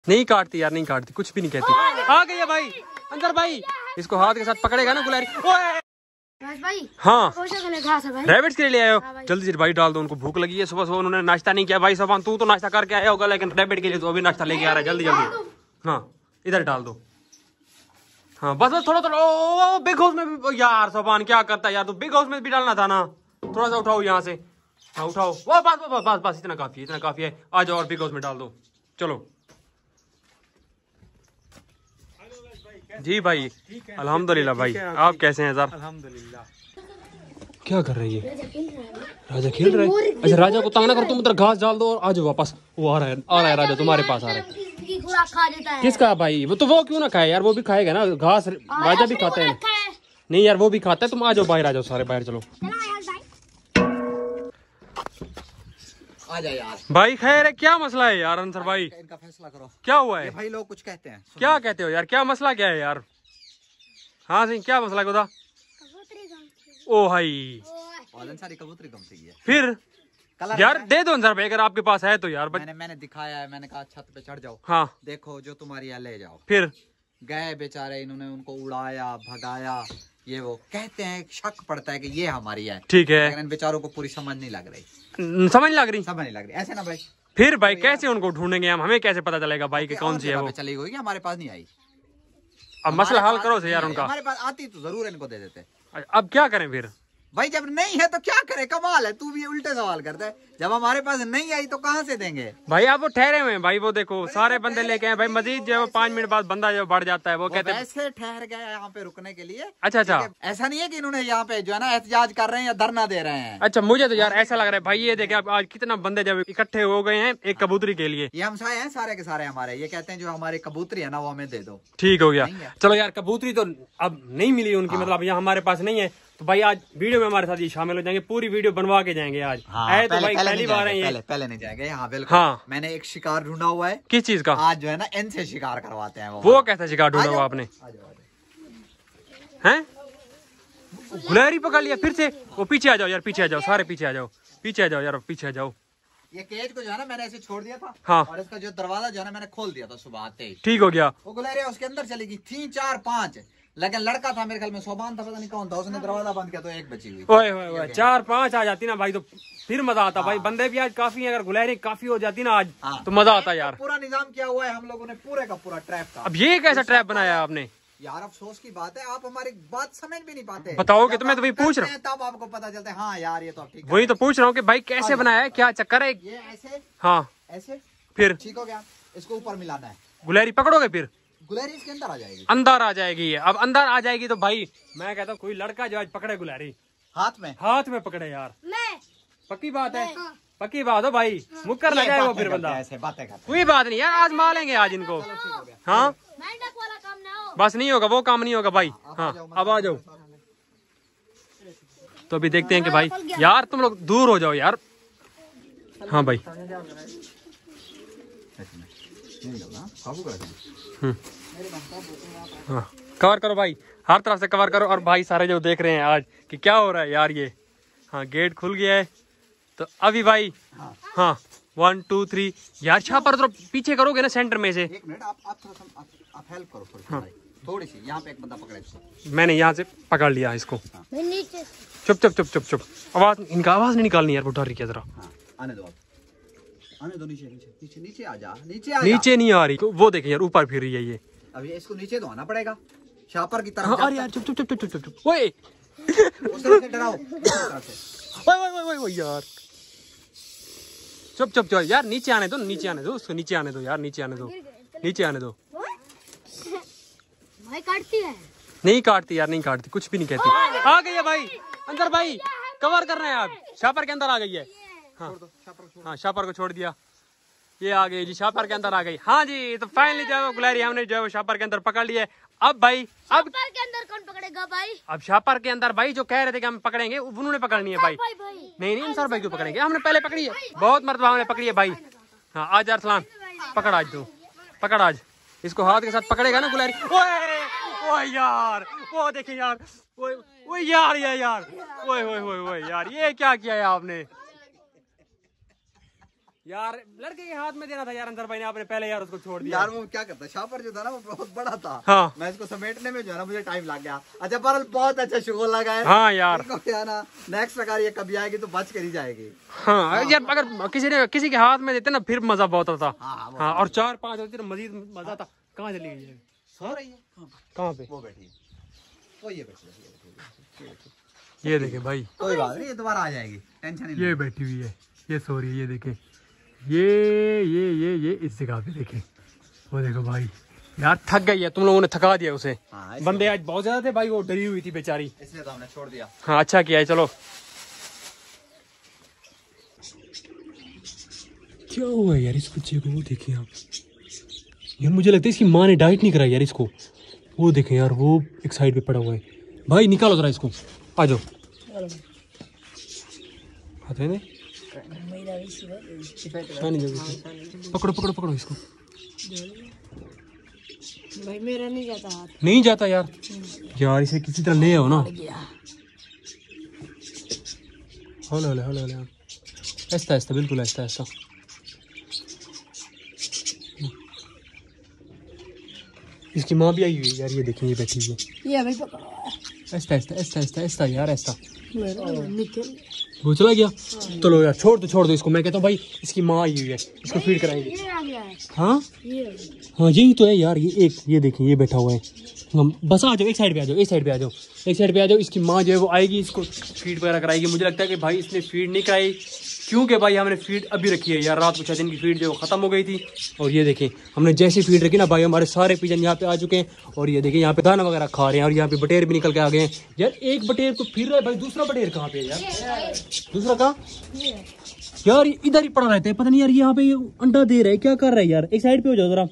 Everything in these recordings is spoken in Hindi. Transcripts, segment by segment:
नहीं काटती यार, नहीं काटती, कुछ भी नहीं कहती। आ गई है भाई अंदर भाई, इसको हाथ के साथ पकड़ेगा ना गुलैरी। भाई हाँ रैबिट्स के लिए आए हो, जल्दी से भाई डाल दो, उनको भूख लगी है। सुबह सुबह उन्होंने नाश्ता नहीं किया भाई। सोबान तू तो नाश्ता करके आया होगा, लेकिन रैबिट के लिए तो अभी नाश्ता लेके आ रहा है। जल्दी जल्दी हाँ इधर डाल दो। हाँ बस बस थोड़ा थोड़ा। ओ बिग हाउस में भी यार सोबान क्या करता है यार, तो बिग हाउस में भी डालना था ना। थोड़ा सा उठाओ यहाँ से, हाँ उठाओ। वो बस बस बस बस इतना काफी है, इतना काफी है। आ जाओ और बिग हाउस में डाल दो। चलो जी भाई अल्हम्दुलिल्लाह। भाई आप कैसे हैं सर? अल्हम्दुलिल्लाह। क्या कर रही है? राजा खेल रहा है। अच्छा राजा को तंग ना कर, तुम उधर घास डाल दो और आ जाओ वापस। वो आ रहा है राजा तुम्हारे पास आ रहा है। किसका भाई? वो तो वो क्यों ना खाए यार, वो भी खाएगा ना घास। राजा भी खाता है। नहीं यार वो भी खाता है। तुम आ जाओ बाहर, आ जाओ सारे बाहर। चलो आ जाए यार। भाई खैर है, क्या मसला है यार अंसर भाई? इनका फैसला करो, क्या हुआ है? भाई लोग कुछ कहते हैं। क्या कहते हो यार, क्या मसला क्या है यार? हाँ सही, क्या मसला है? ओ भाई सारी कबूतरी कम सी है। फिर यार दे दो अंसर भाई, अगर आपके पास है तो यार। मैंने दिखाया है, मैंने कहा छत पे चढ़ जाओ। हाँ देखो जो तुम्हारी है ले जाओ। फिर गए बेचारे, इन्होंने उनको उड़ाया भगाया। ये वो कहते हैं, शक पड़ता है कि ये हमारी है। ठीक है, लेकिन इन बेचारों को पूरी समझ नहीं लग रही। समझ लग रही, समझ नहीं लग रही ऐसे ना भाई। फिर भाई कैसे उनको ढूंढेंगे हम? हमें कैसे पता चलेगा भाई कि कौन सी है वो? चली गई, हमारे पास नहीं आई। अब मसला हल करो से यार उनका। हमारे पास आती तो जरूर इनको दे देते। अब क्या करें फिर भाई? जब नहीं है तो क्या करे? कमाल है, तू भी उल्टे सवाल करता है। जब हमारे पास नहीं आई तो कहाँ से देंगे भाई? आप वो ठहरे हुए हैं भाई, वो देखो सारे बंदे लेके आए भाई। मजीद जो 5 मिनट बाद बंदा जो बढ़ जाता है वो कहते हैं ऐसे ठहर गया यहाँ पे रुकने के लिए। अच्छा अच्छा, ऐसा नहीं है कि इन्होंने यहाँ पे जो है ना एहतजाज कर रहे हैं या धरना दे रहे हैं। अच्छा मुझे तो यार ऐसा लग रहा है भाई, ये देखे आज कितना बंदे जब इकट्ठे हो गए हैं एक कबूतरी के लिए। ये हमसाए हैं सारे के सारे हमारे। ये कहते हैं जो हमारे कबूतरी है ना वो हमें दे दो। ठीक हो गया। चलो यार कबूतरी तो अब नहीं मिली उनकी, मतलब यहाँ हमारे पास नहीं है। तो भाई आज वीडियो में हमारे साथ ये शामिल हो जाएंगे, पूरी वीडियो बनवा के जाएंगे आज। है तो भाई पहली बार है, पहले नहीं जाएंगे। हाँ बिल्कुल। हाँ मैंने एक शिकार ढूंढा हुआ है। किस चीज का? आज जो है ना इनसे शिकार करवाते हैं। वो कैसा शिकार ढूंढा हुआ आपने? हैं गुलैरी पकड़ लिया फिर से? वो पीछे आ जाओ यार, पीछे आ जाओ सारे, पीछे आ जाओ, पीछे आ जाओ यार, पीछे आ जाओ। ये केज को जो है ना मैंने ऐसे छोड़ दिया था। हाँ और इसका जो दरवाजा जो है ना मैंने खोल दिया था सुबह आते ही। ठीक हो गया। वो गुलैरिया उसके अंदर चली गई थी 4-5, लेकिन लड़का था मेरे ख्याल में सोबान था, पता नहीं कौन था, उसने दरवाजा बंद किया तो एक बची हुई। ओए 4-5 आ जाती ना भाई तो फिर मजा आता। भाई बंदे भी आज काफी है, अगर गुलैरी काफी हो जाती ना आज तो मजा आता यार। पूरा निजाम किया हुआ है हम लोगों ने, पूरे का पूरा ट्रैप का। अब ये कैसा ट्रैप बनाया आपने यार? अफसोस की बात है, आप हमारी बात समझ भी नहीं पाते। बताओगे तो मैं तो वही पूछ रहा हूँ, तब आपको पता चलता है। हाँ यार ये तो ठीक है। वही तो पूछ रहा हूँ कि भाई कैसे बनाया है, क्या चक्कर है? ये ऐसे, हाँ ऐसे फिर ठीक हो गया। इसको ऊपर मिलाना है। गुलैरी पकड़ोगे फिर? गुलैरी इसके अंदर आ जाएगी। अंदर आ जाएगी। अब अंदर आ जाएगी तो भाई मैं कहता हूँ कोई लड़का जो आज पकड़े गुलैरी हाथ में, हाथ में पकड़े यार। पक्की बात है, पक्की बात है भाई। मुक्कर लगाए वो फिर बंदा। ऐसे बातें करते। कोई बात नहीं यार, आज मारेंगे आज इनको। हाँ बस नहीं होगा वो काम, नहीं होगा भाई। हाँ अब आ जाओ। तो अभी देखते हैं कि भाई यार तुम लोग दूर हो जाओ यार। हाँ भाई हाँ कवर करो भाई, हर तरफ से कवर करो। और भाई सारे जो देख रहे हैं आज कि क्या हो रहा है यार ये। हाँ गेट खुल गया है तो अभी भाई हाँ 1 2 3 यार छापर तो पीछे करोगे ना सेंटर में से। 1 मिनट आप थोड़ा आप हेल्प करो थोड़ी सी। यहाँ पे एक बंदा पकड़े इसको। मैंने यहाँ से पकड़ लिया इसको। चुप चुप चुप चुप चुप, आवाज इनका आवाज नहीं निकालनी यार, वो डर रही है जरा। आने दो, आने दो। नीचे नीचे नीचे आ जा, नीचे नहीं आ रही। वो देखे यार ऊपर फिर रही है ये। अब ये इसको नीचे तो आना पड़ेगा शापर की तरफ। हाँ, अरे यार चुप चुप चुप चुप चुप चुप। ओए उस तरफ से डराओ, ओए यार चुप चुप चुप यार। नीचे आने दो, नीचे आने दो उसको, नीचे आने दो यार, नीचे आने दो, नीचे आने दो। भाई काटती है? नहीं काटती यार, नहीं काटती, कुछ भी नहीं कहती। आ गई है भाई अंदर। भाई कवर कर रहे हैं आप, शापर के अंदर आ गई है। हाँ हाँ शापर को छोड़ दिया, ये आ गई जी, शापर के अंदर आ गई। हाँ जी तो फाइनली जो है गुलैरी हमने जो है वो शापर के अंदर पकड़ लिया है। अब भाई अब शापर के अंदर कौन पकड़ेगा भाई? अब शापर के अंदर भाई जो कह रहे थे कि हम पकड़ेंगे उन्होंने पकड़नी है भाई। नहीं नहीं सर भाई क्यों पकड़ेंगे, हमने पहले पकड़ी है, बहुत मरतबा हमने पकड़ी है भाई। हाँ आज अरसलान पकड़, आज तू पकड़, आज इसको हाथ के साथ पकड़ेगा ना गुलैरी। ओए यार वो देखिए यार, वो यार ये यार, ओए ओए ओए ओए यार ये क्या किया है आपने? यार लड़के के हाथ में देना था यार अंदर भाई ने, आपने पहले यार उसको छोड़ दिया। यार वो क्या करता, शापर जो था ना वो बहुत बड़ा था। हाँ। मैं इसको समेटने में जो है ना मुझे टाइम लग गया। अच्छा पर बहुत अच्छा शुगर लगा है। हाँ यार ना नेक्स्ट अगर ये कभी आएगी तो बच कर ही जाएगी। हाँ यार अगर किसी के हाथ में देते ना फिर मजा बहुत आता। हाँ और 4-5 होती तो मजीद मजा आता। कहाँ चली गई है? सो रही है। कहाँ पे? वो बैठी है, वो ये बैठी है। ये देखे भाई, कोई बात नहीं, ये दोबारा आ जाएगी, टेंशन नहीं। ये बैठी हुई है, ये सो रही है। ये देखे, ये इस जगह पे देखे, वो देखो भाई यार थक गई है, तुम लोगों ने थका दिया उसे। हाँ, बंदे आज बहुत ज्यादा थे भाई, वो डरी हुई थी बेचारी, इसलिए तो हमने छोड़ दिया। हाँ अच्छा किया है। चलो क्या हुआ यार इस बच्चे को? वो देखिए आप यार, मुझे लगता है इसकी माँ ने डाइट नहीं कराई यार इसको। वो देखें यार, वो एक साइड पे पड़ा हुआ है। भाई निकालो जरा इसको, आ जाओ। पकड़ो पकड़ो पकड़ो इसको। भाई मेरा नहीं जाता हाथ। नहीं जाता यार, यार इसे किसी तरह ले आओ ना। हौले हौले हौले, ऐसा ऐसा बिल्कुल ऐसा ऐसा। इसकी माँ भी आई हुई है यार, ये देखिए ये बैठी हुई है। ये भाई पकड़ो, ऐसा ऐसा ऐसा ऐसा ऐसा यार ऐसा। निकल वो चला गया। चलो यार छोड़ दो इसको, मैं कहता हूँ भाई इसकी माँ आई हुई है, इसको फीड कराएंगे। ये आ गया है। हाँ ये हाँ यही तो है यार, ये देखिए ये बैठा हुआ है। हम बस आ जाओ, एक साइड पे आ जाओ, एक साइड पे आ जाओ, एक साइड पे आ जाओ। इसकी माँ जो है वो आएगी, इसको फीड वगैरह कराएगी। मुझे लगता है कि भाई इसने फीड नहीं कराई, क्योंकि भाई हमने फीड अभी रखी है यार, रात को 6 दिन की फीड जो खत्म हो गई थी। और ये देखें हमने जैसे फीड रखी ना भाई, हमारे सारे पिजन यहाँ पे आ चुके हैं। और ये देखें यहाँ पे दाना वगैरह खा रहे हैं, और यहाँ पे बटेर भी निकल के आ गए हैं यार। एक बटेर तो फिर रहा है भाई, दूसरा बटेर कहाँ पे है यार? दूसरा कहाँ यार? इधर ही पड़ा रहता है, पता नहीं यार यहाँ पे अंडा दे रहा है, क्या कर रहा है यार? एक साइड पे हो जाओ जरा।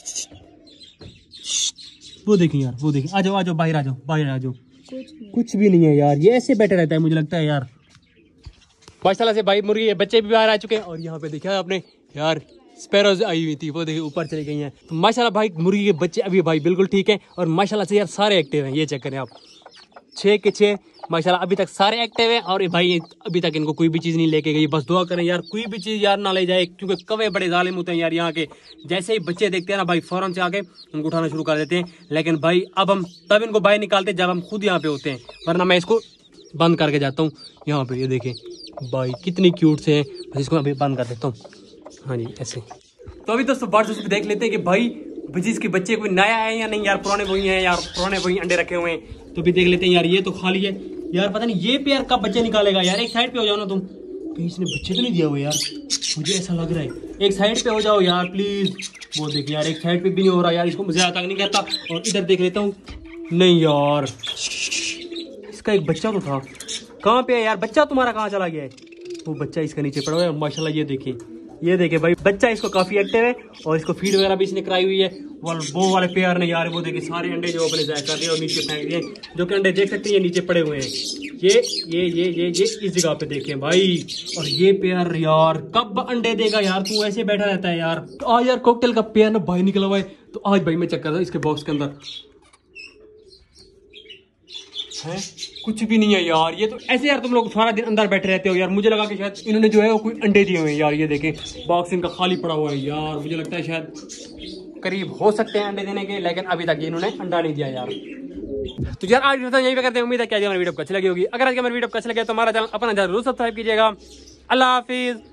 वो देखें यार, वो देखें, आ जाओ बाहर आ जाओ, बाहर आ जाओ। कुछ भी नहीं है यार, ये ऐसे बैठा रहता है मुझे लगता है यार। माशाल्लाह से भाई मुर्गी के बच्चे भी बाहर आ चुके हैं। और यहाँ पे देखा आपने यार स्पैरोज आई हुई थी, वो देखिए ऊपर चली गई हैं। तो माशाल्लाह भाई मुर्गी के बच्चे अभी भाई बिल्कुल ठीक है, और माशाल्लाह से यार सारे एक्टिव हैं। ये चेक करें आप, 6 के 6 माशाल्लाह अभी तक सारे एक्टिव हैं। और भाई अभी तक इनको कोई भी चीज़ नहीं लेके गई, बस दुआ करें यार कोई भी चीज़ यार ना ले जाए, क्योंकि कौवे बड़े जालिम होते हैं यार यहाँ के। जैसे ही बच्चे देखते हैं ना भाई फौरन से आके उनको उठाना शुरू कर देते हैं। लेकिन भाई अब हम तब इनको बाहर निकालते हैं जब हम खुद यहाँ पे होते हैं, वरना मैं इसको बंद करके जाता हूँ यहाँ पे। ये देखें भाई कितनी क्यूट से हैं, बस इसको अभी बंद कर देता हूँ। हाँ जी ऐसे। तो अभी दोस्तों बात भी देख लेते हैं कि भाई बजीज के बच्चे कोई नया है या नहीं यार, पुराने वही हैं यार, पुराने वही अंडे रखे हुए हैं। तो भी देख लेते हैं यार, ये तो खाली है यार, पता नहीं ये पेयर कब बच्चे निकालेगा यार। एक साइड पे हो जाओ ना तुम, कहीं इसने बच्चे तो नहीं दिया हुआ यार, मुझे ऐसा लग रहा है। एक साइड पे हो जाओ यार प्लीज। वो देखिए यार एक साइड पे भी नहीं हो रहा यार, इसको मुझे तक नहीं करता। और इधर देख लेता हूँ, नहीं यार इसका एक बच्चा तो था, कहाँ पे है यार बच्चा तुम्हारा? कहाँ चला गया है वो बच्चा? इसका नीचे पड़ा हुआ है माशाल्लाह। ये देखिए भाई बच्चा इसको काफी एक्टिव है, और इसको फीड वगैरह भी इसने कराई हुई है। वो वाले पेयर ने यार वो देखिए सारे अंडे जो अपने जाया कर दिए और नीचे फेंक दिए, जो कि अंडे देख सकते हैं ये नीचे पड़े हुए हैं। ये इस जगह पे देखें भाई। और ये पेयर यार कब अंडे देगा यार? तू ऐसे बैठा रहता है यार। आज यार कॉकटेल का पेयर ना भाई निकला हुआ है, तो आज भाई मैं चेक कर रहा हूँ इसके बॉक्स के अंदर है कुछ भी नहीं है यार। ये तो ऐसे यार तुम लोग सारा दिन अंदर बैठे रहते हो यार, मुझे लगा कि शायद इन्होंने जो है वो कोई अंडे दिए हुए हैं यार। ये देखें बॉक्स इनका खाली पड़ा हुआ है यार, मुझे लगता है शायद करीब हो सकते हैं अंडे देने के, लेकिन अभी तक इन्होंने अंडा नहीं दिया यार। तो यार आज यही पे करते हैं, उम्मीद है कि आज हमारी वीडियो अच्छी लगी होगी। अगर आज हमारी वीडियो अच्छी लगे तो हमारा चैनल अपना जरूर सब्सक्राइब कीजिएगा। अल्लाह हाफिज।